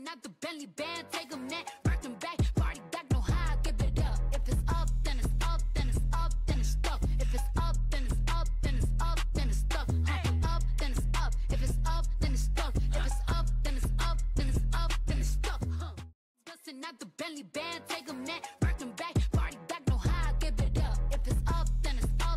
Bustin' out the Bentley band, take 'em net, rockin' back, party back, no high, give it up. If it's up, then it's up, then it's up, then it's stuck. If it's up, then it's up, then it's up, then it's stuck. Up, then it's up. If it's up, then it's stuck. If it's up, then it's up, then it's up, then it's stuck. Bustin' out the Bentley band, take 'em net, rockin' back, party back, no high, give it up. If it's up, then it's up.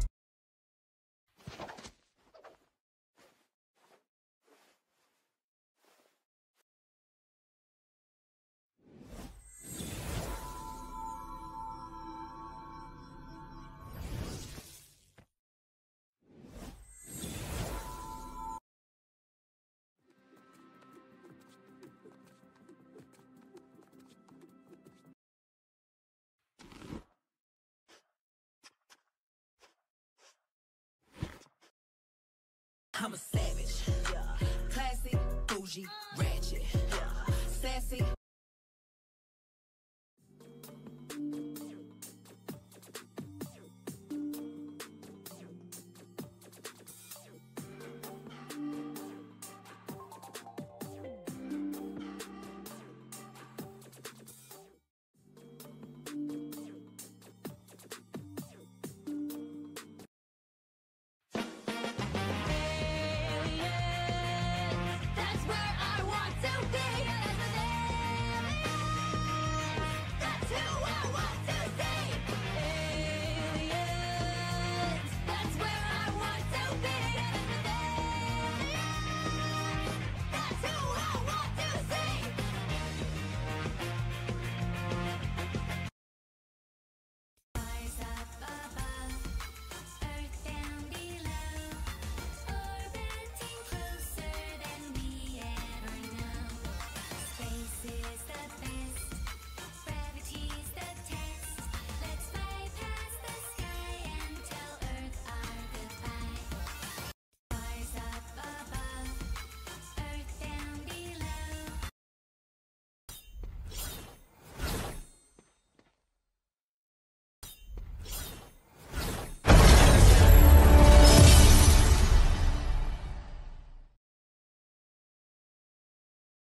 I'm a savage, classy, bougie, rap.